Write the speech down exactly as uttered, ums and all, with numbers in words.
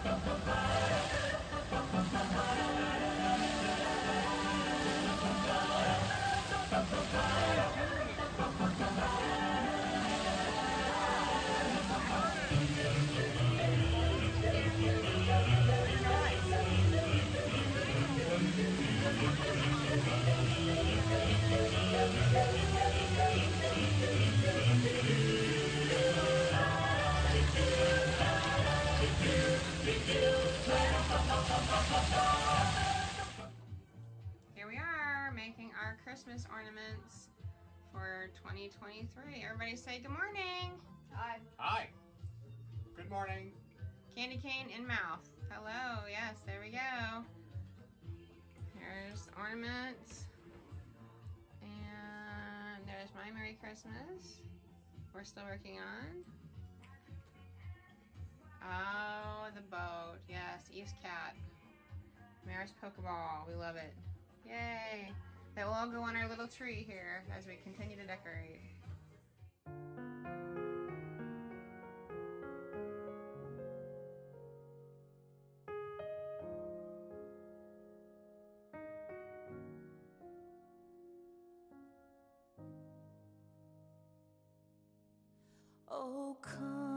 Here we are making our Christmas ornaments for twenty twenty-three. Everybody say good morning. Hi. Hi. Good morning. Candy cane in mouth. Hello. Yes, there we go. Here's ornaments. And there's my Merry Christmas. We're still working on. Oh, the boat. Yes, Eve's cat. Maris Pokeball. We love it. Yay! That will all go on our little tree here as we continue to decorate. Oh, come.